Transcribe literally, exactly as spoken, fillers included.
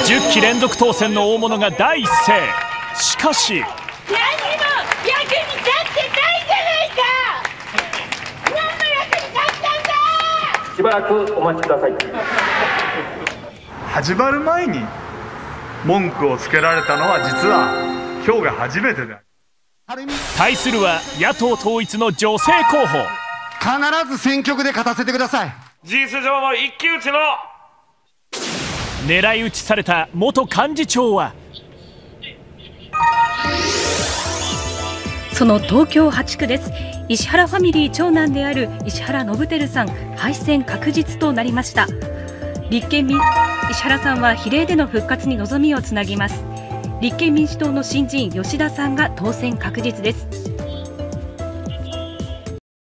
じゅっき連続当選の大物が第一声。しかし何も役に立ってないじゃないか。何の役に立ったんだ。 しばらくお待ちください。 始まる前に文句をつけられたのは実は今日が初めてである。 対するは野党統一の女性候補。 必ず選挙区で勝たせてください。 事実上の一騎打ちの狙い撃ちされた元幹事長は。 その東京はち区です。石原ファミリー長男である石原伸晃さん、敗戦確実となりました。立憲民石原さんは比例での復活に望みをつなぎます。立憲民主党の新人吉田さんが当選確実です。